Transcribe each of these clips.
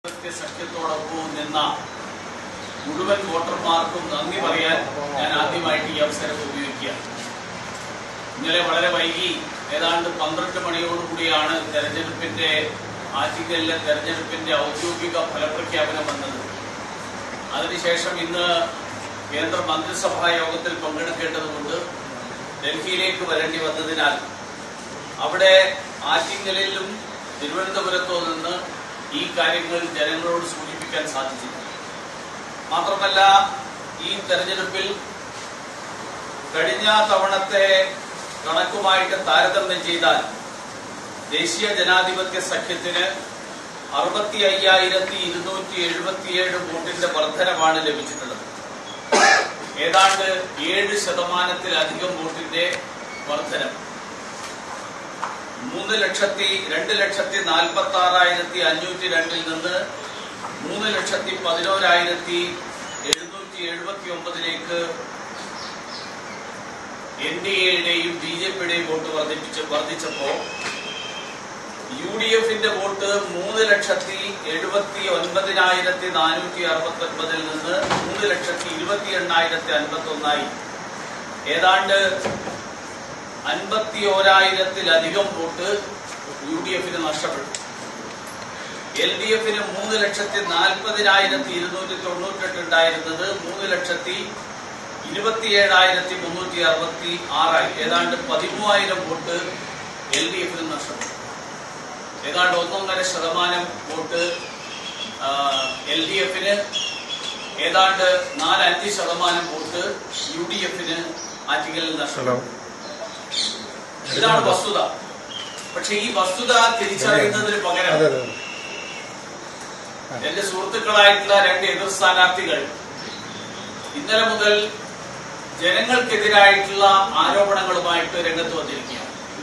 സഖ്യത്തോടൊപ്പം നിന്ന മുഴുവൻ വോട്ടർമാർക്കും നന്ദി പറയാൻ ഞാൻ ആദ്യമായിട്ട് ഈ അവസരം ഉപയോഗിക്കുകയാണ്. ഇന്നലെ വളരെ വൈകി ഏതാണ്ട് 12 മണിയോടുകൂടിയാണ് ആറ്റിങ്ങലിലെ തെരഞ്ഞെടുപ്പിന്റെ ഔദ്യോഗിക ഫലപ്രഖ്യാപനം വന്നത്. അതിനുശേഷം ഇന്ന് കേന്ദ്ര മന്ത്രിസഭാ യോഗത്തിൽ പങ്കെടുക്കേണ്ടതുകൊണ്ട് ഡൽഹിയിലേക്ക് വരേണ്ടി വന്നതിനാൽ അവിടെ ആറ്റിങ്ങലിലും തിരുവനന്തപുരത്തോ നിന്ന് ഈ കാര്യങ്ങൾ ജനങ്ങളോട് സൂചിപ്പിക്കാൻ സാധിച്ചില്ല. മാത്രമല്ല, ഈ തെരഞ്ഞെടുപ്പിൽ കഴിഞ്ഞ തവണത്തെ കണക്കുമായിട്ട് താരതമ്യം ചെയ്താൽ ദേശീയ ജനാധിപത്യ സഖ്യത്തിന് 65,277 വോട്ടിന്റെ വർധനമാണ് ലഭിച്ചിട്ടുള്ളത്. ഏതാണ്ട് 7% വോട്ടിന്റെ വർധനം. 2,46,502 നിന്ന് 3,11,779 NDAയുടെയും BJPയുടെയും വോട്ട് വർദ്ധിച്ചപ്പോ UDFന്റെ വോട്ട് 3,79,469 നിന്ന് 3,28,051 ഏതാണ്ട് 51,000 വോട്ട് UDFന് നഷ്ടപ്പെട്ടു. LDFന് 3,40,298 ഉണ്ടായിരുന്നത് 3,27,366 ഏതാണ്ട് 13,000 വോട്ട് LDFന് നഷ്ടപ്പെട്ടു. ഏതാണ്ട് 1.5% വോട്ട് LDFന്, ഏതാണ്ട് 4-5% വോട്ട് UDFന് ആറ്റിങ്ങലിൽ നഷ്ടപ്പെട്ടു. ഇതാണ് വസ്തുത. പക്ഷെ ഈ വസ്തുത തിരിച്ചറിയുന്നതിന് പകരം എന്റെ സുഹൃത്തുക്കളായിട്ടുള്ള 2 എതിർ സ്ഥാനാർത്ഥികൾ ഇന്നലെ മുതൽ ജനങ്ങൾക്കെതിരായിട്ടുള്ള ആരോപണങ്ങളുമായിട്ട് രംഗത്ത് വന്നിരിക്കുകയാണ്.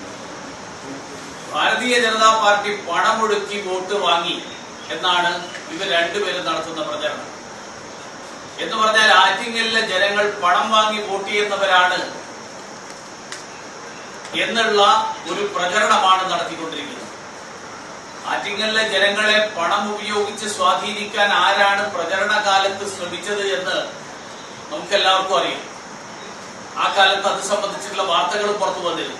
ഭാരതീയ ജനതാ പാർട്ടി പണമൊടുക്കി വോട്ട് വാങ്ങി എന്നാണ് ഇവർ രണ്ടുപേരും നടത്തുന്ന പ്രചരണം. എന്ന് പറഞ്ഞാൽ ആറ്റിങ്ങലിലെ ജനങ്ങൾ പണം വാങ്ങി വോട്ട് ചെയ്യുന്നവരാണ് എന്നുള്ള ഒരു പ്രചരണമാണ് നടത്തിക്കൊണ്ടിരിക്കുന്നത്. ആറ്റിങ്ങലിലെ ജനങ്ങളെ പണം ഉപയോഗിച്ച് സ്വാധീനിക്കാൻ ആരാണ് പ്രചരണ കാലത്ത് ശ്രമിച്ചത് എന്ന് നമുക്കെല്ലാവർക്കും അറിയാം. ആ കാലത്ത് അത് സംബന്ധിച്ചിട്ടുള്ള വാർത്തകൾ പുറത്തു വന്നിരുന്നു.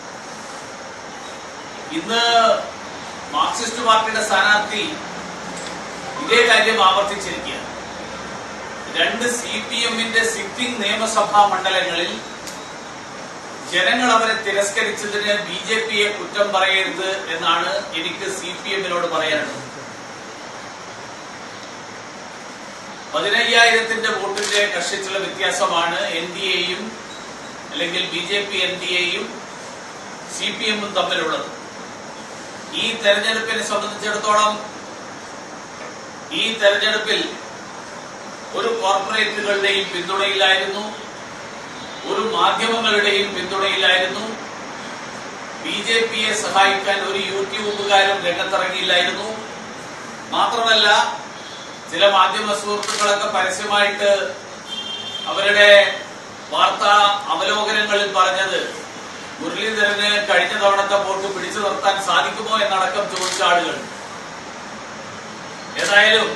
ഇന്ന് മാർക്സിസ്റ്റ് പാർട്ടിയുടെ സ്ഥാനാർത്ഥി ഇതേ കാര്യം ആവർത്തിച്ചിരിക്കുകയാണ്. 2 CPMന്റെ സിറ്റിംഗ് നിയമസഭാ മണ്ഡലങ്ങളിൽ ജനങ്ങൾ അവരെ തിരസ്കരിച്ചതിന് BJPയെ കുറ്റം പറയരുത് എന്നാണ് എനിക്ക് CPMനോട് പറയാനുള്ളത്. 15,000 വോട്ടിന്റെ കക്ഷിച്ചുള്ള വ്യത്യാസമാണ് NDAയും അല്ലെങ്കിൽ BJP NDAയും CPMും തമ്മിലുള്ളത്. ഈ തെരഞ്ഞെടുപ്പിനെ സംബന്ധിച്ചിടത്തോളം ഈ തെരഞ്ഞെടുപ്പിൽ ഒരു കോർപ്പറേറ്റുകളുടെയും പിന്തുണയിലായിരുന്നു, ഒരു മാധ്യമങ്ങളുടെയും പിന്തുണയിലായിരുന്നു. BJPയെ സഹായിക്കാൻ ഒരു യൂട്യൂബുകാരും രംഗത്തിറങ്ങിയില്ലായിരുന്നു. മാത്രമല്ല, ചില മാധ്യമ സുഹൃത്തുക്കളൊക്കെ പരസ്യമായിട്ട് അവരുടെ വാർത്താ അവലോകനങ്ങളിൽ പറഞ്ഞത് മുരളീധരന് കഴിഞ്ഞ തവണത്തെ വോട്ട് പിടിച്ചു നിർത്താൻ സാധിക്കുമോ എന്നടക്കം ചോദിച്ച ആളുകൾ. ഏതായാലും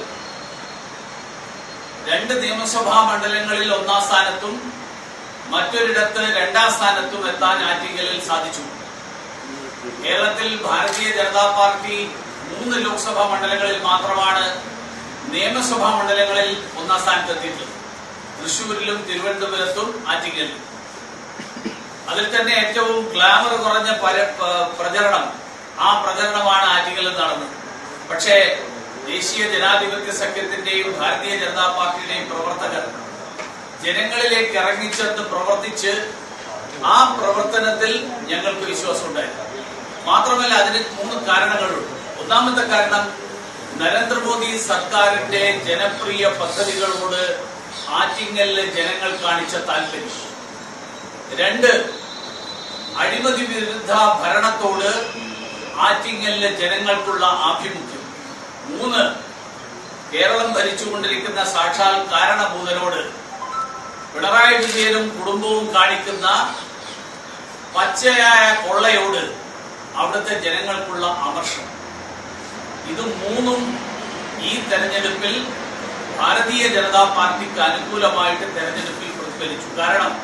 2 നിയമസഭാ മണ്ഡലങ്ങളിൽ 1ാം സ്ഥാനത്തും മറ്റൊരിടത്ത് 2ാം സ്ഥാനത്തും എത്താൻ ആറ്റിങ്ങലിൽ സാധിച്ചു. കേരളത്തിൽ ഭാരതീയ ജനതാ പാർട്ടി 3 ലോക്സഭാ മണ്ഡലങ്ങളിൽ മാത്രമാണ് നിയമസഭാ മണ്ഡലങ്ങളിൽ 1ാം സ്ഥാനത്തെത്തിയിട്ടുള്ളത്. തൃശൂരിലും തിരുവനന്തപുരത്തും ആറ്റിങ്ങലിലും. അതിൽ തന്നെ ഏറ്റവും ഗ്ലാമർ കുറഞ്ഞ പ്രചരണം, ആ പ്രചരണമാണ് ആറ്റിങ്ങലിൽ നടന്നത്. പക്ഷേ ദേശീയ ജനാധിപത്യ സഖ്യത്തിന്റെയും ഭാരതീയ ജനതാ പാർട്ടിയുടെയും പ്രവർത്തകർ ജനങ്ങളിലേക്ക് ഇറങ്ങിച്ചെന്ന് പ്രവർത്തിച്ച് ആ പ്രവർത്തനത്തിൽ ഞങ്ങൾക്ക് വിശ്വാസമുണ്ടായിരുന്നു. മാത്രമല്ല, അതിന് 3 കാരണങ്ങളുണ്ട്. ഒന്നാമത്തെ കാരണം, നരേന്ദ്രമോദി സർക്കാരിന്റെ ജനപ്രിയ പദ്ധതികളോട് ആറ്റിങ്ങലിലെ ജനങ്ങൾ കാണിച്ച താല്പര്യം. 2, അഴിമതി വിരുദ്ധ ഭരണത്തോട് ആറ്റിങ്ങലിലെ ജനങ്ങൾക്കുള്ള ആഭിമുഖ്യം. 3, കേരളം ഭരിച്ചുകൊണ്ടിരിക്കുന്ന സാക്ഷാൽ കാരണഭൂതനോട് പിണറായി വിജയനും കുടുംബവും കാണിക്കുന്ന പച്ചയായ കൊള്ളയോട് അവിടുത്തെ ജനങ്ങൾക്കുള്ള അമർഷം. ഇത് മൂന്നും ഈ തെരഞ്ഞെടുപ്പിൽ ഭാരതീയ ജനതാ പാർട്ടിക്ക് അനുകൂലമായിട്ട് തെരഞ്ഞെടുപ്പിൽ പ്രതിഫലിച്ചു. കാരണം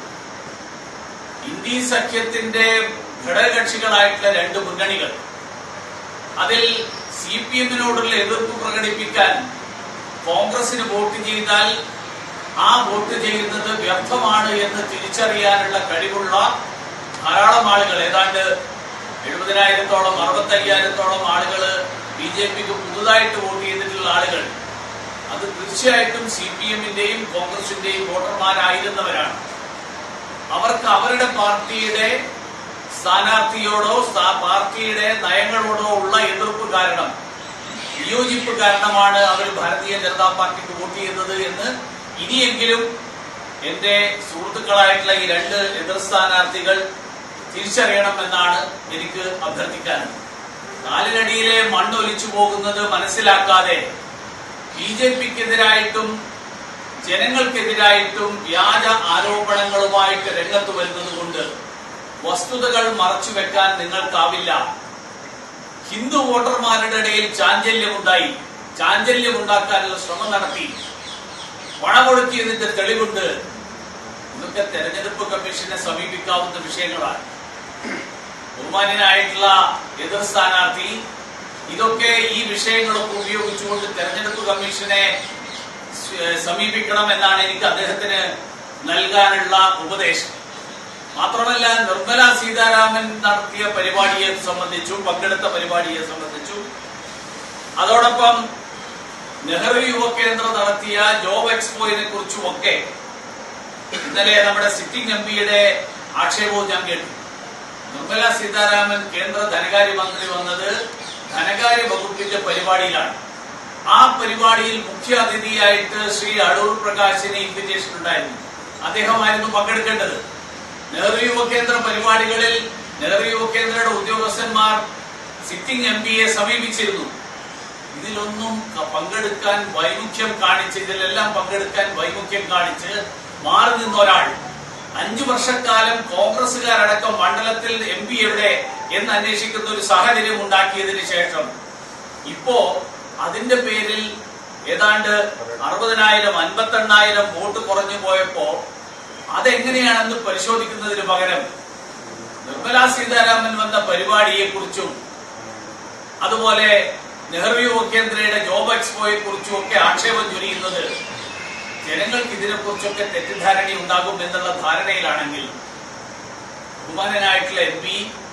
ഇന്ത്യ സഖ്യത്തിന്റെ ഘടകകക്ഷികളായിട്ടുള്ള രണ്ട് മുന്നണികൾ, അതിൽ CPM-നോടുള്ള എതിർപ്പ് പ്രകടിപ്പിക്കാൻ കോൺഗ്രസിന് വോട്ട് ചെയ്താൽ ആ വോട്ട് ചെയ്യുന്നത് വ്യർത്ഥമാണ് എന്ന് തിരിച്ചറിയാനുള്ള കഴിവുള്ള ധാരാളം ആളുകൾ, ഏതാണ്ട് 70,000-ഓളം 65,000-ഓളം ആളുകൾ BJPക്ക് പുതുതായിട്ട് വോട്ട് ചെയ്തിട്ടുള്ള ആളുകൾ, അത് തീർച്ചയായിട്ടും CPM-ന്റെയും കോൺഗ്രസിന്റെയും വോട്ടർമാരായിരുന്നവരാണ്. അവർക്ക് അവരുടെ പാർട്ടിയുടെ സ്ഥാനാർത്ഥിയോടോ പാർട്ടിയുടെ നയങ്ങളോടോ ഉള്ള എതിർപ്പ് കാരണം, വിയോജിപ്പ് കാരണമാണ് അവർ ഭാരതീയ ജനതാ പാർട്ടിക്ക് വോട്ട് ചെയ്യുന്നത് എന്ന് ഇനിയെങ്കിലും എന്റെ സുഹൃത്തുക്കളായിട്ടുള്ള ഈ രണ്ട് എതിർ സ്ഥാനാർത്ഥികൾ തിരിച്ചറിയണമെന്നാണ് എനിക്ക് അഭ്യർത്ഥിക്കാനുള്ളത്. കാലിനടിയിലെ മണ്ണൊലിച്ചു പോകുന്നത് മനസ്സിലാക്കാതെ BJPക്കെതിരായിട്ടും ജനങ്ങൾക്കെതിരായിട്ടും വ്യാജ ആരോപണങ്ങളുമായിട്ട് രംഗത്ത് വരുന്നത് കൊണ്ട് വസ്തുതകൾ മറച്ചുവെക്കാൻ നിങ്ങൾക്കാവില്ല. ഹിന്ദു വോട്ടർമാരുടെ ഇടയിൽ ചാഞ്ചല്യമുണ്ടാക്കാനുള്ള ശ്രമം നടത്തി, പണമൊടുക്കിയതിന്റെ തെളിവുണ്ട്. ഇതൊക്കെ തെരഞ്ഞെടുപ്പ് കമ്മീഷനെ സമീപിക്കാവുന്ന വിഷയങ്ങളാണ്. ബഹുമാന്യനായിട്ടുള്ള എതിർ സ്ഥാനാർത്ഥി ഇതൊക്കെ ഈ വിഷയങ്ങളൊക്കെ ഉപയോഗിച്ചുകൊണ്ട് തെരഞ്ഞെടുപ്പ് കമ്മീഷനെ സമീപിക്കണം എന്നാണ് എനിക്ക് അദ്ദേഹത്തിന് നൽകാനുള്ള ഉപദേശം. മാത്രമല്ല, നിർമ്മല സീതാരാമൻ നടത്തിയ പരിപാടിയെ സംബന്ധിച്ചും പങ്കെടുത്ത പരിപാടിയെ സംബന്ധിച്ചും അതോടൊപ്പം നെഹ്റു യുവകേന്ദ്ര നടത്തിയ ജോബ് എക്സ്പോയിനെ കുറിച്ചുമൊക്കെ ഇന്നലെ നമ്മുടെ സിറ്റിംഗ് MP-യുടെ ആക്ഷേപവും ഞാൻ കേട്ടു. നിർമ്മല സീതാരാമൻ കേന്ദ്ര ധനകാര്യമന്ത്രി വന്നത് ധനകാര്യ വകുപ്പിന്റെ പരിപാടിയിലാണ്. ആ പരിപാടിയിൽ മുഖ്യ അതിഥിയായിട്ട് ശ്രീ അടൂർ പ്രകാശിന് ഇൻവിറ്റേഷൻ ഉണ്ടായിരുന്നു. അദ്ദേഹമായിരുന്നു പങ്കെടുക്കേണ്ടത്. നെഹ്റു യുവകേന്ദ്ര പരിപാടികളിൽ നെഹ്റു യുവകേന്ദ്രയുടെ ഉദ്യോഗസ്ഥന്മാർ സിറ്റിംഗ് MP-യെ സമീപിച്ചിരുന്നു. ഇതിലൊന്നും പങ്കെടുക്കാൻ വൈമുഖ്യം കാണിച്ച്, ഇതിലെല്ലാം പങ്കെടുക്കാൻ വൈമുഖ്യം കാണിച്ച് മാറി നിന്ന ഒരാൾ 5 വർഷക്കാലം കോൺഗ്രസുകാരടക്കം മണ്ഡലത്തിൽ MP എവിടെ എന്ന് അന്വേഷിക്കുന്ന ഒരു സാഹചര്യം ഉണ്ടാക്കിയതിന് ശേഷം ഇപ്പോ അതിന്റെ പേരിൽ ഏതാണ്ട് 60,000 58,000 വോട്ട് കുറഞ്ഞു പോയപ്പോ അതെങ്ങനെയാണെന്ന് പരിശോധിക്കുന്നതിന് പകരം നിർമ്മല സീതാരാമൻ വന്ന പരിപാടിയെ കുറിച്ചും അതുപോലെ നെഹ്റു യുവകേന്ദ്രയുടെ ജോബ് എക്സ്പോയെ കുറിച്ചും ഒക്കെ ആക്ഷേപം ചൊരിയുന്നത് ജനങ്ങൾക്ക് ഇതിനെക്കുറിച്ചൊക്കെ തെറ്റിദ്ധാരണ ഉണ്ടാകും എന്നുള്ള ധാരണയിലാണെങ്കിൽ ബഹുമാനനായിട്ടുള്ള MP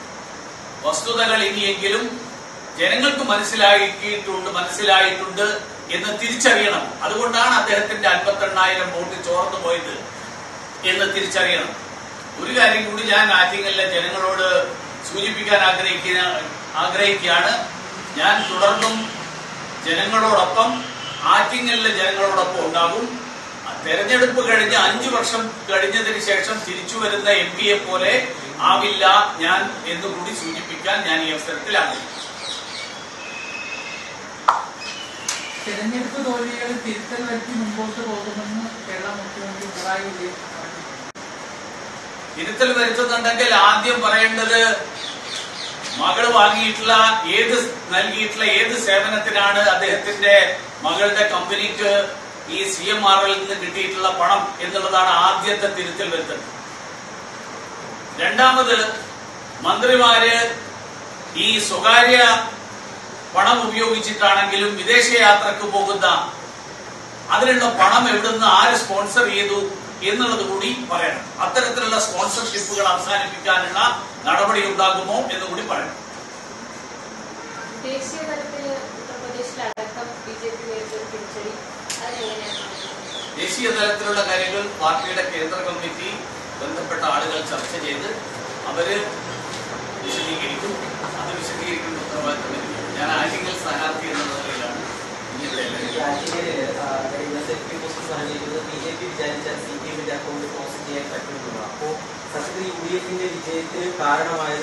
വസ്തുതകൾ ഇനിയെങ്കിലും ജനങ്ങൾക്ക് മനസ്സിലായിട്ടുണ്ട് എന്ന് തിരിച്ചറിയണം. അതുകൊണ്ടാണ് അദ്ദേഹത്തിന്റെ 58,000 വോട്ട് ചോർന്നു പോയത് എന്ന് തിരിച്ചറിയണം. ഒരു കാര്യം കൂടി ഞാൻ ആറ്റിങ്ങലിലെ ജനങ്ങളോട് സൂചിപ്പിക്കാൻ ആഗ്രഹിക്കുകയാണ്. ഞാൻ തുടർന്നും ജനങ്ങളോടൊപ്പം, ആറ്റിങ്ങലിലെ ജനങ്ങളോടൊപ്പം ഉണ്ടാകും. തെരഞ്ഞെടുപ്പ് കഴിഞ്ഞ് 5 വർഷം കഴിഞ്ഞതിന് ശേഷം തിരിച്ചു വരുന്ന MP-യെ പോലെ ആവില്ല ഞാൻ എന്നുകൂടി സൂചിപ്പിക്കാൻ ഞാൻ ഈ അവസരത്തിൽ ആഗ്രഹിക്കുന്നു. തെരഞ്ഞെടുപ്പ് തോൽവികൾ തിരുത്തൽ വരുത്തി മുമ്പോട്ട് പോകുമെന്ന് കേരള മുഖ്യമന്ത്രി പിണറായി വിജയൻ തിരുത്തൽ വരുത്തുന്നുണ്ടെങ്കിൽ ആദ്യം പറയേണ്ടത് മകൾ വാങ്ങിയിട്ടുള്ള നൽകിയിട്ടുള്ള ഏത് സേവനത്തിനാണ് അദ്ദേഹത്തിന്റെ മകളുടെ കമ്പനിക്ക് ഈ CMRL നിന്ന് കിട്ടിയിട്ടുള്ള പണം എന്നുള്ളതാണ് ആദ്യത്തെ തിരുത്തൽ വരുത്തുന്നത്. രണ്ടാമത്, മന്ത്രിമാര് ഈ സ്വകാര്യ പണം ഉപയോഗിച്ചിട്ടാണെങ്കിലും വിദേശയാത്രക്ക് പോകുന്ന അതിനുള്ള പണം എവിടുന്ന് ആര് സ്പോൺസർ ചെയ്തു എന്നുള്ളത് കൂടി പറയണം. അത്തരത്തിലുള്ള സ്പോൺസർഷിപ്പുകൾ അവസാനിപ്പിക്കാനുള്ള നടപടി ഉണ്ടാകുമോ എന്ന് കൂടി പറയണം. ദേശീയ തലത്തില് ഉത്തർപ്രദേശിലടക്കം BJP നേരിടുന്ന തിരിച്ചടി ദേശീയ തലത്തിലുള്ള കാര്യങ്ങൾ പാർട്ടിയുടെ കേന്ദ്ര കമ്മിറ്റി ബന്ധപ്പെട്ട ആളുകൾ ചർച്ച ചെയ്ത് അവര് വിശദീകരിക്കും. അത് വിശദീകരിക്കുന്ന ഉത്തരവാദിത്തം എനിക്ക്. ഞാൻ ആറ്റിങ്ങൽ സ്ഥാനാർത്ഥി എന്ന നിലയിലാണ് BJP വിചാരിച്ചാൽ CPM-ന്റെ അക്കൗണ്ട് ക്ലോസ് ചെയ്യാൻ പറ്റുന്നുള്ളൂ. അപ്പോ സത്യത്തിൽ UDF-ന്റെ വിജയത്തിന് കാരണമായത്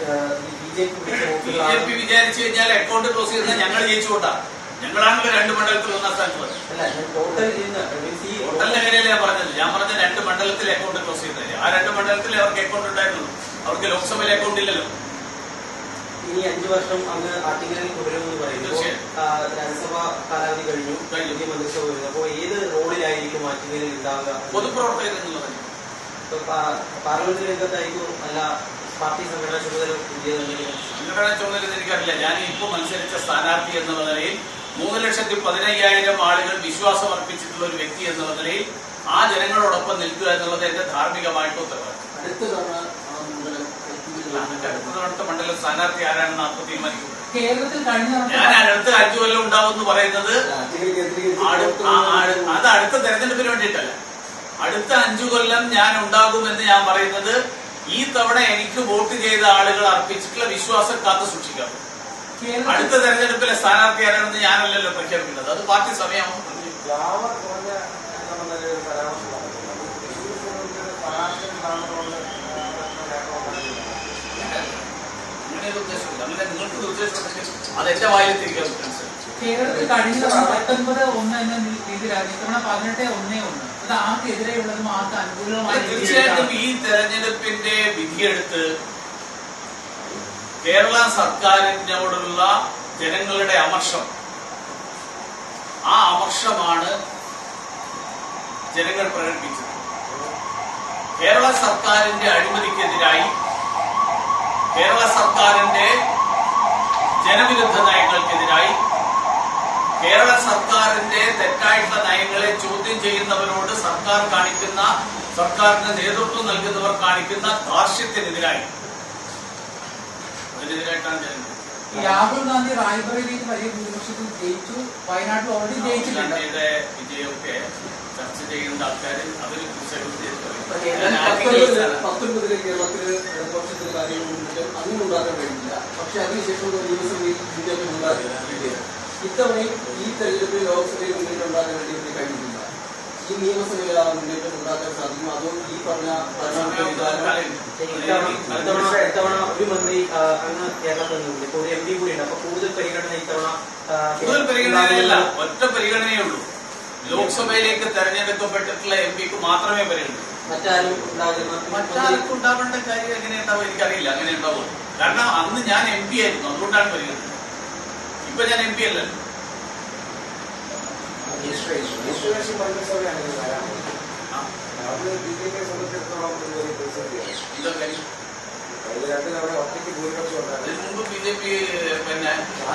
BJP വിചാരിച്ചു കഴിഞ്ഞാൽ അക്കൗണ്ട് ക്ലോസ് ചെയ്താൽ ഞങ്ങൾ ജയിച്ചുകൊണ്ടാ. ഞങ്ങളാണല്ലോ 2 മണ്ഡലത്തിൽ 1ാം സ്ഥാനത്ത് വന്നത്. ടോട്ടലിന്റെ കാര്യമല്ല ഞാൻ പറഞ്ഞത്. ഞാൻ പറഞ്ഞ 2 മണ്ഡലത്തിൽ അക്കൗണ്ട് ക്ലോസ് ചെയ്തത്. ആ 2 മണ്ഡലത്തിൽ അവർക്ക് അക്കൗണ്ട് ഉണ്ടായിരുന്നുള്ളൂ. അവർക്ക് ലോക്സഭയിൽ അക്കൗണ്ട് ഇല്ലല്ലോ. ഇനി 5 വർഷം അങ്ങ് ആറ്റിങ്ങലിൽ തുടരുമെന്ന് പറയുമ്പോൾ രാജ്യസഭാ കാലാവധി കഴിഞ്ഞു, പുതിയ മന്ത്രിസഭ വരുന്നു. അപ്പോൾ ഏത് റോളിലായിരിക്കും ആറ്റിങ്ങലിൽ ഉണ്ടാവുക? പൊതുപ്രവർത്തകർ എന്നുള്ളത് പാർലമെന്റ് രംഗത്തായിരിക്കും, അല്ല പാർട്ടി സംഘടനാ ചുമതല? സംഘടനാ ചുമതല എനിക്കറിയില്ല. ഞാൻ ഇപ്പോൾ മത്സരിച്ച സ്ഥാനാർത്ഥി എന്നുള്ള നിലയിൽ 3,15,000 ആളുകൾ വിശ്വാസം അർപ്പിച്ചിട്ടുള്ള ഒരു വ്യക്തി എന്നുള്ള നിലയിൽ ആ ജനങ്ങളോടൊപ്പം നിൽക്കുക എന്നുള്ളത് എന്റെ ധാർമ്മികമായിട്ടുള്ള ഉത്തരവാദിത്വം. അടുത്ത തവണത്തെ മണ്ഡലം സ്ഥാനാർത്ഥി ആരാണെന്ന് അപ്പോൾ തീരുമാനിക്കുന്നത്. ഞാൻ അടുത്ത 5 കൊല്ലം ഉണ്ടാവും എന്ന് പറയുന്നത് അത് അടുത്ത തെരഞ്ഞെടുപ്പിന് വേണ്ടിയിട്ടല്ല. അടുത്ത 5 കൊല്ലം ഞാൻ ഉണ്ടാകുമെന്ന് ഞാൻ പറയുന്നത് ഈ തവണ എനിക്ക് വോട്ട് ചെയ്ത ആളുകൾ അർപ്പിച്ചിട്ടുള്ള വിശ്വാസം കാത്തു സൂക്ഷിക്കാം. അടുത്ത തെരഞ്ഞെടുപ്പിലെ സ്ഥാനാർത്ഥി ആരാണെന്ന് ഞാനല്ലല്ലോ പ്രഖ്യാപിക്കുന്നത്, അത് പാർട്ടി സമയമാവും. അങ്ങനെയൊരു ഉദ്ദേശമില്ല. അങ്ങനെ നിങ്ങൾക്ക് ഉദ്ദേശമുണ്ടെങ്കിൽ അതെന്റെ വായിലെത്തിരിക്കാൻ കേരളത്തിൽ കഴിഞ്ഞ 19-1 എന്ന രീതിയിലാണ് ഇത്തവണ 18-1-1. അത് ആർക്കെതിരെയുള്ളതും ആർക്ക് അനുകൂലമായി? തീർച്ചയായിട്ടും ഈ തെരഞ്ഞെടുപ്പിന്റെ വിധിയെടുത്ത് കേരള സർക്കാരിനോടുള്ള ജനങ്ങളുടെ അമർഷം, ആ അമർഷമാണ് ജനങ്ങൾ പ്രകടിപ്പിച്ചത്. കേരള സർക്കാരിന്റെ അഴിമതിക്കെതിരായി, കേരള സർക്കാരിന്റെ ജനവിരുദ്ധ നയങ്ങൾക്കെതിരായി, കേരള സർക്കാരിന്റെ തെറ്റായിട്ടുള്ള നയങ്ങളെ ചോദ്യം ചെയ്യുന്നവരോട് സർക്കാരിന് നേതൃത്വം നൽകുന്നവർ കാണിക്കുന്ന ധാർഷ്ട്യത്തിനെതിരായി, അതിനെതിരായിട്ടാണ് ജനങ്ങൾ. രാഹുൽ ഗാന്ധി റായ്ബറേലിയിൽ വലിയ ഭൂരിപക്ഷത്തിൽ ജയിച്ചു, വയനാട്ടിൽ ഓൾറെഡി ജയിച്ചിട്ടുണ്ട്. വിജയമൊക്കെ ചർച്ച ചെയ്യുന്ന ആൾക്കാർ അവര് 19 കേരളത്തില് ഇടതുപക്ഷത്തിന്റെ കാര്യങ്ങൾ അങ്ങനെ ഉണ്ടാക്കാൻ കഴിഞ്ഞില്ല. പക്ഷെ അതിനുശേഷം നിയമസഭയിൽ ബിജെപി ഉണ്ടാക്കിയില്ല. ഇത്തവണയും ഈ തെരഞ്ഞെടുപ്പിൽ ലോക്സഭയിൽ മുന്നേറ്റം ഉണ്ടാക്കാൻ വേണ്ടി കഴിഞ്ഞിട്ടില്ല. ഈ നിയമസഭയിൽ ആ മുന്നേറ്റം ഉണ്ടാക്കാൻ സാധിക്കും? അതോ ഈ പറഞ്ഞ ഇത്തവണ ഒരു മന്ത്രി അങ്ങ് കേരളത്തിൽ നിന്നുണ്ട്, ഇപ്പോൾ ഒരു MP കൂടിയുണ്ട്. അപ്പൊ കൂടുതൽ പരിഗണന ഇത്തവണ കൂടുതൽ പരിഗണനയല്ല, ഒറ്റ പരിഗണനയേ ഉള്ളൂ. ലോക്സഭയിലേക്ക് തെരഞ്ഞെടുക്കപ്പെട്ടിട്ടുള്ള MP-ക്ക് മാത്രമേ പരിഗണിക്കൂ. മറ്റാരും മറ്റാർക്കും ഉണ്ടാവേണ്ട കാര്യം എങ്ങനെ ഉണ്ടാവും എനിക്കറിയില്ല. അങ്ങനെ ഉണ്ടാവും. കാരണം അന്ന് ഞാൻ MP ആയിരുന്നു, അതുകൊണ്ടാണ് പരിഗണിക്കുന്നത്. ഇപ്പൊ ഞാൻ MP അല്ലല്ലോ. ഇതിനു മുമ്പ് BJP പിന്നെ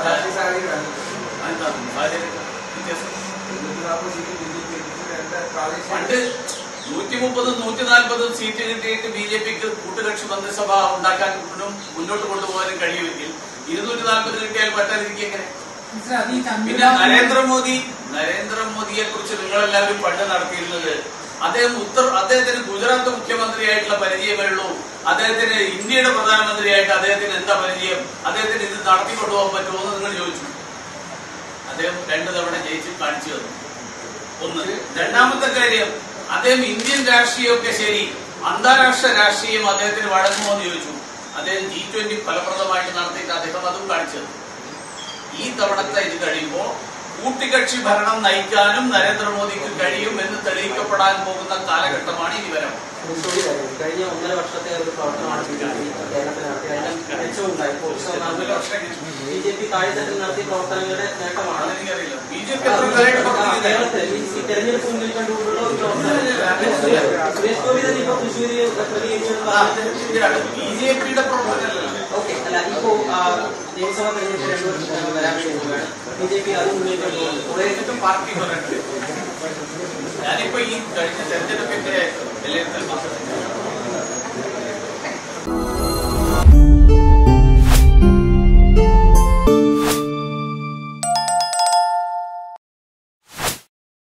പണ്ട് 130-140 സീറ്റ് കിട്ടിയിട്ട് BJP-ക്ക് കൂട്ടുകക്ഷി മന്ത്രിസഭ ഉണ്ടാക്കാൻ മുന്നോട്ട് കൊണ്ടുപോകാനും കഴിയുമെങ്കിൽ 240 കിട്ടിയാൽ പറ്റാതിരിക്കും എങ്ങനെ? പിന്നെ നരേന്ദ്രമോദിയെ കുറിച്ച് നിങ്ങളെല്ലാവരും പണ്ട് നടത്തിയിരുന്നത് അദ്ദേഹത്തിന് ഗുജറാത്ത് മുഖ്യമന്ത്രിയായിട്ടുള്ള പരിചയമേ ഉള്ളൂ, അദ്ദേഹത്തിന് ഇന്ത്യയുടെ പ്രധാനമന്ത്രിയായിട്ട് അദ്ദേഹത്തിന് എന്താ പരിചയം, അദ്ദേഹത്തിന് ഇത് നടത്തിക്കൊണ്ടുപോകാൻ പറ്റുമോ എന്ന് നിങ്ങൾ ചോദിച്ചു. അദ്ദേഹം 2 തവണ ജയിച്ച് കാണിച്ചു തന്നു. ഒന്ന്. രണ്ടാമത്തെ കാര്യം, അദ്ദേഹം ഇന്ത്യൻ രാഷ്ട്രീയമൊക്കെ ശരി, അന്താരാഷ്ട്ര രാഷ്ട്രീയം അദ്ദേഹത്തിന് വഴങ്ങുമോ എന്ന് ചോദിച്ചു. അദ്ദേഹം G20 ഫലപ്രദമായിട്ട് നടത്തിയിട്ട് അദ്ദേഹം അതും കാണിച്ചു തന്നു. ഈ തവണത്തെ ഇത് കഴിയുമ്പോൾ കൂട്ടുകക്ഷി ഭരണം നയിക്കാനും നരേന്ദ്രമോദിക്ക് കഴിയും എന്ന് തെളിയിക്കപ്പെടാൻ പോകുന്ന കാലഘട്ടമാണ് ഇനി വരാൻ. കഴിഞ്ഞ 1.5 വർഷത്തെ ഒരു പ്രവർത്തനമാണ് കേരളത്തിൽ നടത്തിയത്. മെച്ചം ഉണ്ടായി. BJP താഴെത്തട്ടിൽ നടത്തിയ പ്രവർത്തനങ്ങളുടെ നേട്ടമാണ്. എനിക്കറിയില്ല BJP കേരളത്തിൽ ഈ തെരഞ്ഞെടുപ്പ് മുന്നിൽ കണ്ടുകൊണ്ടുള്ള ഒരു പ്രവർത്തനം. സുരേഷ് ഗോപി തന്നെ ഇപ്പൊ തൃശ്ശൂരിൽ BJP-യുടെ പ്രവർത്തനമല്ല. ഓക്കെ, അല്ല ഇപ്പോ നിയമസഭാ തെരഞ്ഞെടുപ്പ് വരാൻ വേണ്ടിയാണ് BJP അത് മുന്നേറ്റം കൂടുതലും പാർട്ടി പറയട്ടെ. ഞാനിപ്പോ ഈ കഴിഞ്ഞ തെരഞ്ഞെടുപ്പിന്റെ വിലയിരുത്തൽ മാത്രമേ